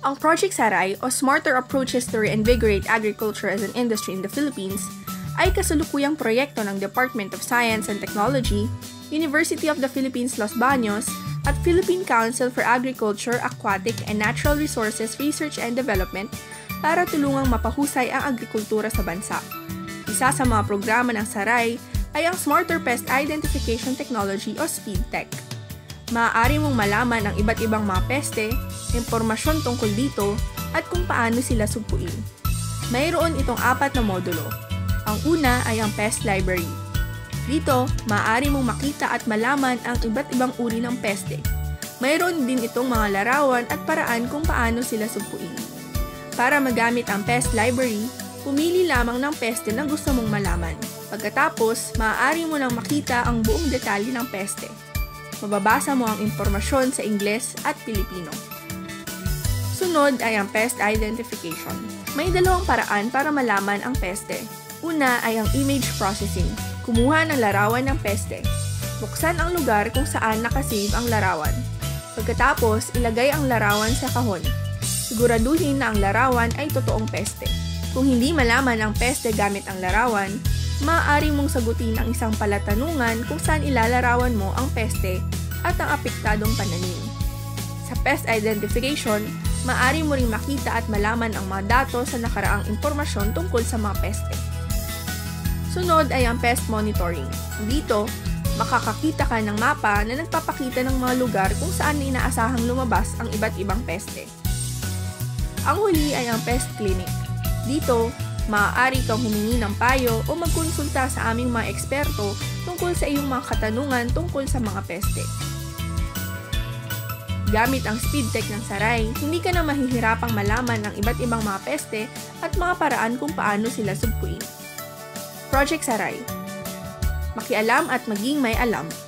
Ang Project Saray o Smarter Approaches to Reinvigorate Agriculture as an Industry in the Philippines ay kasalukuyang proyekto ng Department of Science and Technology, University of the Philippines Los Baños, at Philippine Council for Agriculture, Aquatic and Natural Resources Research and Development para tulungang mapahusay ang agrikultura sa bansa. Isa sa mga programa ng Saray ay ang Smarter Pest Identification Technology o SpeedTech. Maaari mong malaman ang iba't ibang mga peste, impormasyon tungkol dito, at kung paano sila sugpuin. Mayroon itong 4 na modulo. Ang una ay ang Pest Library. Dito, maaari mong makita at malaman ang iba't ibang uri ng peste. Mayroon din itong mga larawan at paraan kung paano sila sugpuin. Para magamit ang Pest Library, pumili lamang ng peste na gusto mong malaman. Pagkatapos, maaari mo nang makita ang buong detalye ng peste. Mababasa mo ang impormasyon sa Ingles at Pilipino. Sunod ay ang Pest Identification. May 2 paraan para malaman ang peste. Una ay ang image processing. Kumuha ng larawan ng peste. Buksan ang lugar kung saan nakasave ang larawan. Pagkatapos, ilagay ang larawan sa kahon. Siguraduhin na ang larawan ay totoong peste. Kung hindi malaman ang peste gamit ang larawan, maaari mong sagutin ang isang palatanungan kung saan ilalarawan mo ang peste at ang apektadong pananim. Sa Pest Identification, maaari mo ring makita at malaman ang mga datos sa nakaraang impormasyon tungkol sa mga peste. Sunod ay ang Pest Monitoring. Dito, makakakita ka ng mapa na nagpapakita ng mga lugar kung saan inaasahang lumabas ang iba't ibang peste. Ang huli ay ang Pest Clinic. Dito, maaari kang humingi ng payo o magkonsulta sa aming mga eksperto tungkol sa iyong mga katanungan tungkol sa mga peste. Gamit ang SpeedTech ng Saray, hindi ka na mahihirapang malaman ang iba't ibang mga peste at mga paraan kung paano sila sugpuin. Project Saray. Makialam at maging may alam.